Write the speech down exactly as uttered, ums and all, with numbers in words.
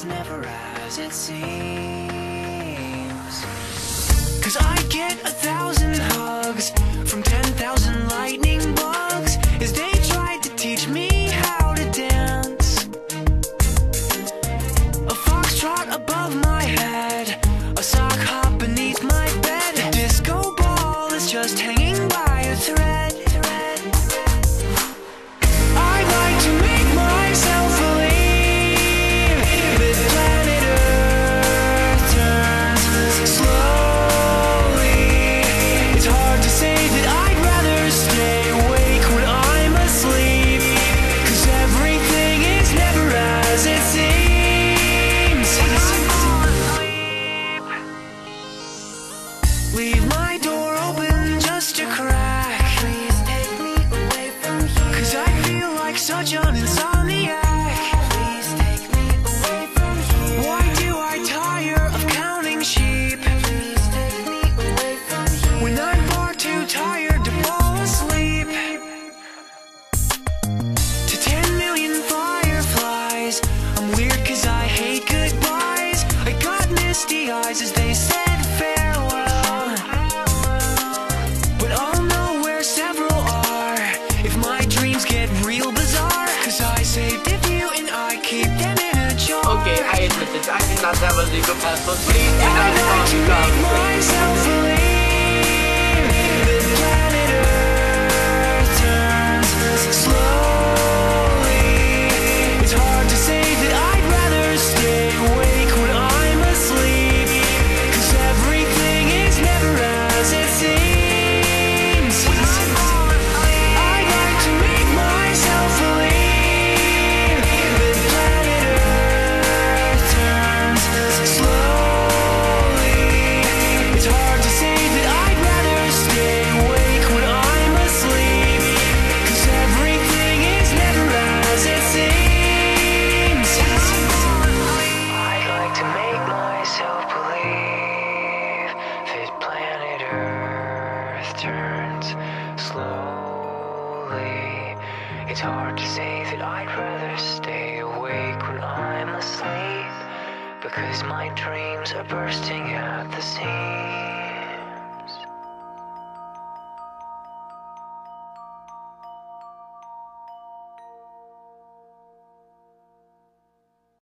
is never as it seems. Cause I get a thousand hugs from ten thousand lightning bugs as they tried to teach me how to dance. A foxtrot above my head, a sock hop beneath my bed, a disco ball is just hanging by a thread. I'd like to make myself believe that planet Earth turns slowly. It's hard to say that I'd rather stay awake when I'm asleep, cause everything is never as it seems. Leave my door open just a crack, please take me away from here, cause I feel like such an insomniac. Please take me away from here. Why do I tire of counting sheep? Please take me away from here. When I'm far too tired to fall asleep. To ten million fireflies, I'm weird cause I hate goodbyes. I got misty eyes as they said farewell, but I'll know where several are if my dreams get real bizarre, cause I saved a few and I keep them in a jar. Okay, I admit it. I did not have a legal passport. Please do I'd not like call to me make down. myself believe that planet Earth turns slowly. It's hard to say that I'd rather stay awake when I'm asleep, cause everything is never as it seems. I'd like to make myself believe that planet Earth turns slowly. It's hard to say that I'd rather stay awake when I'm asleep, cause everything is never as it seems. I'd like to make myself believe that planet Earth turns slowly. It's hard to say that I'd rather stay awake when I'm asleep, because my dreams are bursting at the seams.